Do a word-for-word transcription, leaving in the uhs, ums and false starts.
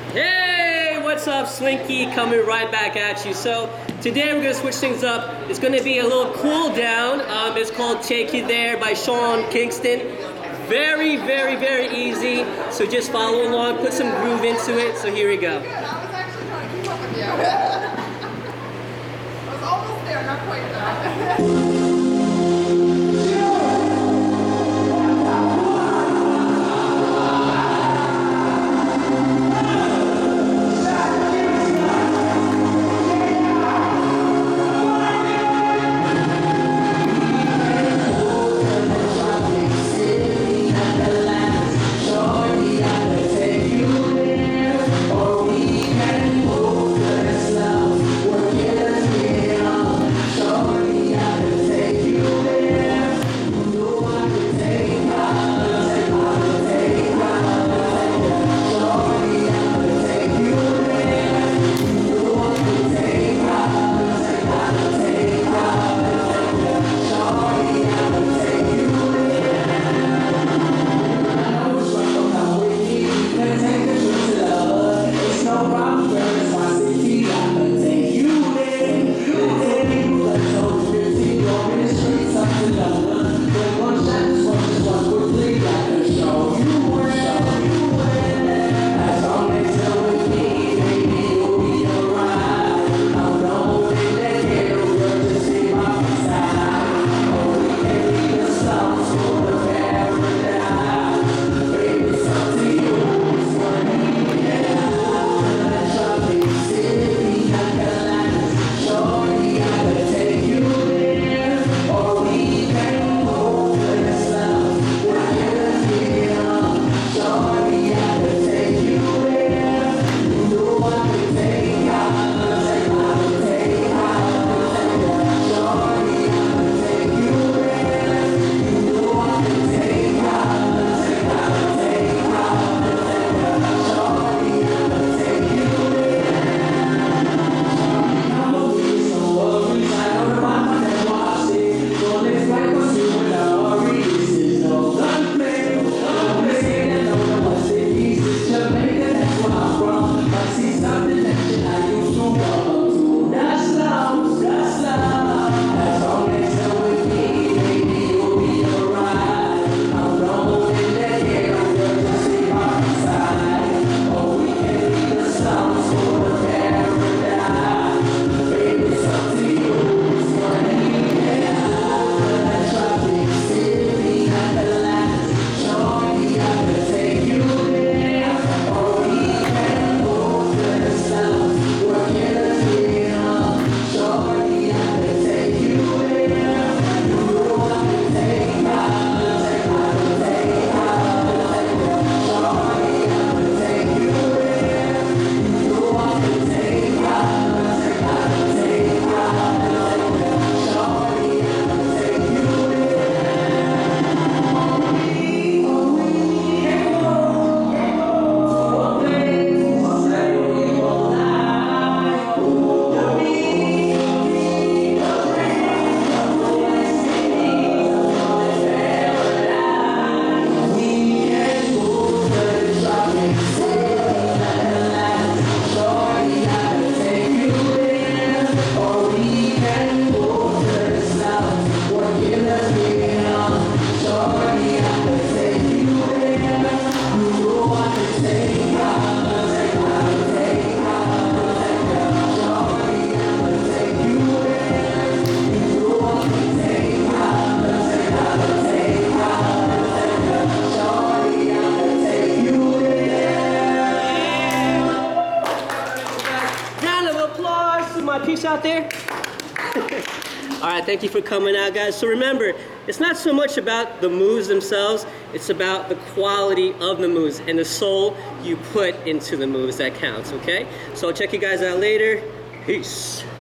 Hey, what's up, Slinky? Coming right back at you. So today we're gonna switch things up. It's gonna be a little cool down. Um, it's called "Take You There" by Sean Kingston. Very, very, very easy. So just follow along, put some groove into it. So here we go. Yeah, I was actually trying to keep up with you. I was almost there, not quite there. My piece out there. All right, thank you for coming out, guys. So remember, it's not so much about the moves themselves, it's about the quality of the moves and the soul you put into the moves that counts, okay? So I'll check you guys out later. Peace.